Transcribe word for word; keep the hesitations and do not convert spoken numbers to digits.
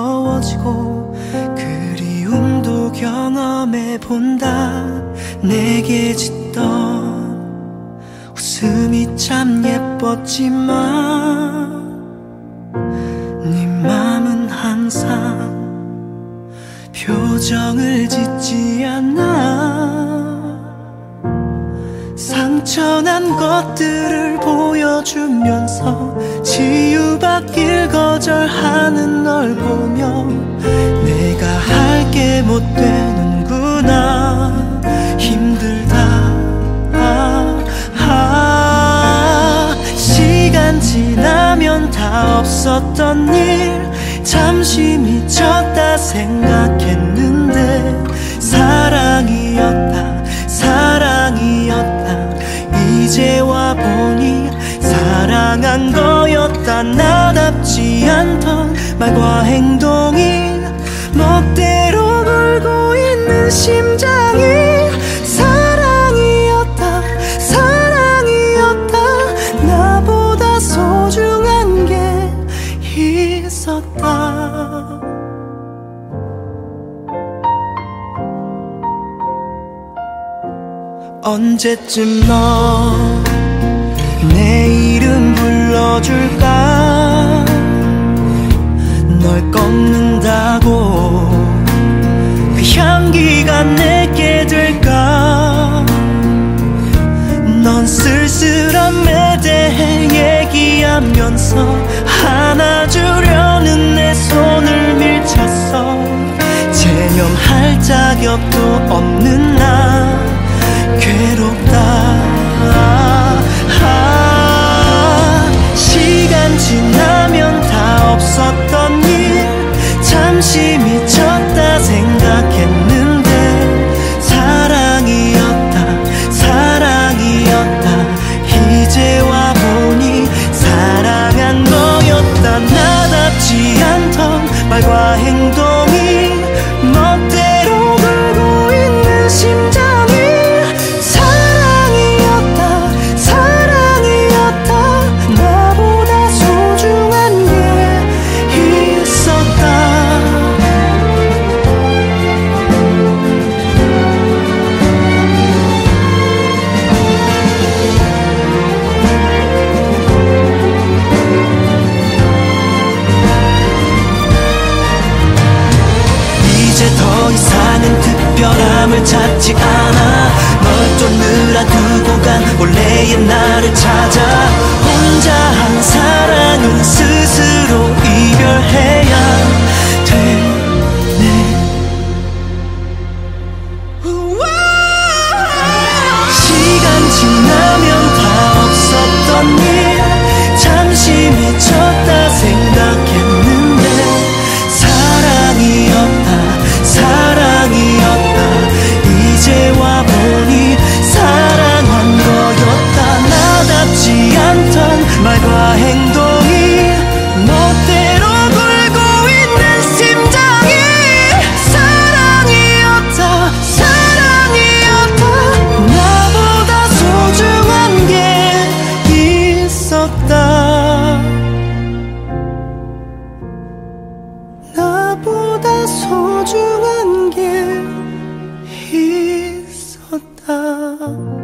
버거워지고 그리움도 경험해본다. 내게 짓던 웃음이 참 예뻤지만 네 맘은 항상 표정을 짓지 않아. 상처난 것들을 보여주면서 치유받길 거절하는 널 보며 내가 할게 못 되는구나. 힘들다. 아, 아, 시간 지나면 다 없었던 일 잠시 미쳤다 생각했는데 사랑이었다 사랑이었다. 이제 와보니 사랑한 거였다. 나답지 않던 말과 행동이 멋대로 굴고 있는 심장이 사랑이었다 사랑이었다. 나보다 소중한 게 있었다. 언제쯤 너 내 이름 불러줄까. 널 꺾는다고 그 향기가 내게 될까. 넌 쓸쓸함에 대해 얘기하면서 안아주려는 내 손을 밀쳤어. 체념할 자격도 없는 나 괴롭다. 아, 아, 시간 지나면 다 없었던 일 잠시 미쳤다 생각했는데 사랑이었다 사랑이었다. 이제 와보니 사랑한 거였다. 나답지 않던 말과 행동이 멋대로 굴고 있는 심장이 특별함을 찾지 않아. 널 쫓느라 두고 간 원래의 나를 찾아. 혼자 한 사랑은 스스로 이별해야 되네. 시간 지나면 다 없었던 일 잠시 미쳤다 생각했는데 사랑이었다 사랑이었다. 이제 와보니 사랑한 거였다. 나답지 않던 말과 행동이 멋대로 굴고 있는 심장이 사랑이었다 사랑이었다. 나보다 소중한 게 있었다. 나보다 소중한 게 있었다.